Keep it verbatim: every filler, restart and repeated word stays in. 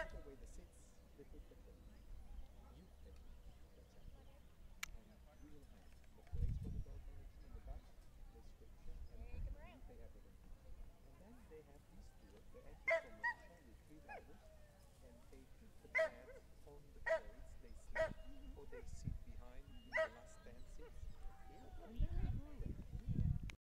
take away the seats, they put the plate. You pay the tablet, and you will have the place for the door connection in the back, description, everything. You pay everything. And then they have this tour. They enter from Russia with three drivers, and they put the bed on the plates. They sleep, or they sit behind in the last ten seats, and then